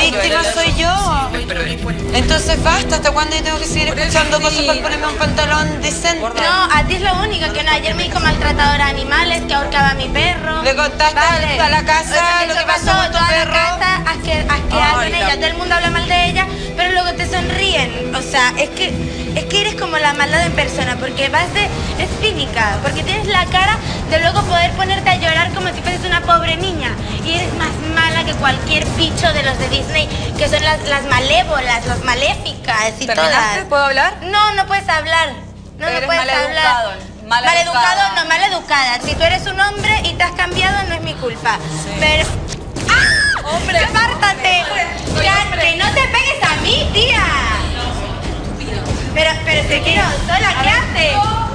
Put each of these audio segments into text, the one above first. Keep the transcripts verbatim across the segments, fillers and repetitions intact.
víctima soy yo. Entonces basta, ¿hasta cuándo yo tengo que seguir escuchando cosas para ponerme un pantalón decente? No, a ti es lo único, que no, ayer me dijo maltratadora de animales, que ahorcaba a mi perro. ¿Le contaste Vale. a la casa O sea, lo eso que pasó con tu toda perro? la casa asque, asqueada con ella, todo el mundo habla mal de ella, pero luego te sonríen. O sea, es que, es que eres como la maldad en persona, porque vas de... es cínica, porque tienes la cara de luego poder ponerte a llorar como si fueses una pobre niña. Y eres más mala que cualquier bicho de los de Disney, que son las, las malévolas, las maléficas y todas. ¿Puedo hablar? No, no puedes hablar. No, Eres no puedes maleducado, hablar. maleducada. Maleducado, no, maleducada. Si tú eres un hombre y te has cambiado, no es mi culpa. Sí. Pero... ¡Ah! ¡Hombre! ¡Apártate! Ya, que no te pegues a mí, tía. Pero, pero te quiero sola, ¿qué haces?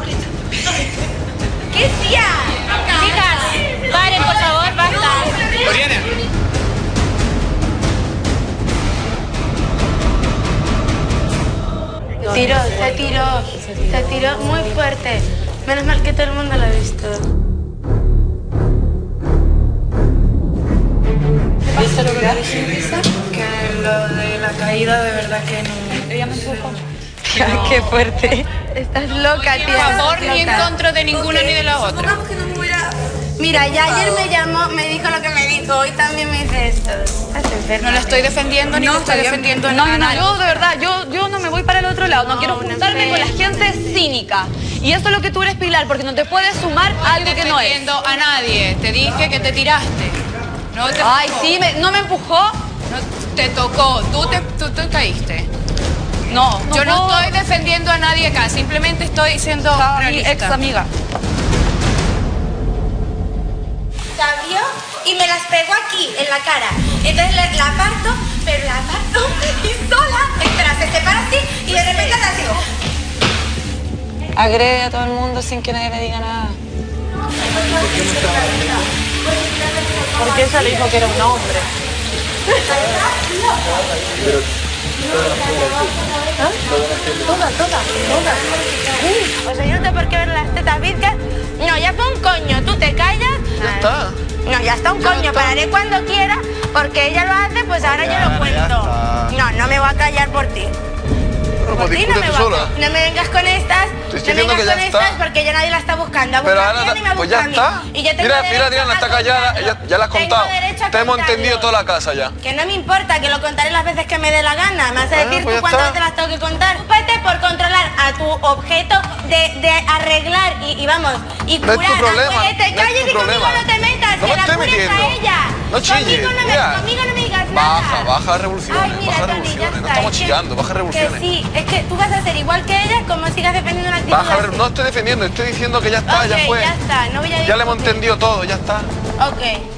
¿Qué tía? Chicas, paren, por favor, basta. Oriana. Tiró, se tiró, se tiró muy fuerte. Menos mal que todo el mundo lo ha visto. ¿Viste lo que le dije, Lisa? Que lo de la caída de verdad que no... Ella me empujó. No. Qué fuerte. Estás loca, Ni tía. a favor estás ni en loca. contra de ninguna ni de la otra. Supongamos que no me hubiera... Mira, ya ayer me llamó, me dijo lo que me dijo, hoy también me dice esto. Estás enferma. No la estoy defendiendo ni No, la estoy está bien. defendiendo No, a no, nadie. yo de verdad, yo, yo no me voy para el otro lado, no, No, quiero una juntarme con la enferma. gente cínica. Y eso es lo que tú eres, Pilar, porque no te puedes sumar a algo que no es. defendiendo a nadie. Te dije que te tiraste. No te Ay, empujó. sí, me- ¿no me empujó? No, te tocó. Tú te, tú te caíste. No, no Yo no puedo- estoy defendiendo a nadie acá. Simplemente estoy siendo Estaba mi realista. ex amiga. Se abrió y me las pegó aquí, en la cara. Entonces la, la aparto, pero la aparto y sola. Espera, se separa así y de repente la sigo. Agrede a todo el mundo sin que nadie le diga nada. Porque ella le dijo que era un hombre. Toda, toda, toda. O sea, yo no tengo por qué ver las tetas virgas. No, ya fue un coño, tú te callas. Ya está. No, ya está un Ya coño, está. pararé cuando quiera, porque ella lo hace, pues ahora yo Ya, lo ya cuento. está. No, no me voy a callar por ti. Bueno, Por pues ti no me, discute tú voy a- sola. no me vengas con estas, no me diciendo vengas que ya con estas está. porque ya nadie la está buscando. Pero Busca a ahora, ella y me pues busca ya a mí. está. Y yo tengo Mira, derecho mira, Diana, a está callada. contarlo. Ya, ya la has Tengo contado. derecho a Te hemos contarlo. entendido toda la casa ya. Que no me importa, que lo contaré las veces que me dé la gana. Me vas a Ah, decir pues ya tú cuántas está. veces las tengo que contar. Ocúpate por controlar a tu objeto de, de arreglar y, y vamos, y No es tu curar. problema, Aunque te no es calles tu y conmigo problema. no te metas, No que me la estoy cures metiendo. a ella. No chilles, Conmigo no, me, mira. conmigo no me digas nada. Baja, baja revoluciones, Ay, mira, baja Tony, ya revoluciones. No está, estamos es que- chillando, baja revoluciones. Que sí, es que tú vas a ser igual que ella como sigas defendiendo una actitud Baja, así. no estoy defendiendo, estoy diciendo que ya está, Ok, ya fue. ya está, no voy a Ya le hemos discutir. entendido todo, ya está. Ok.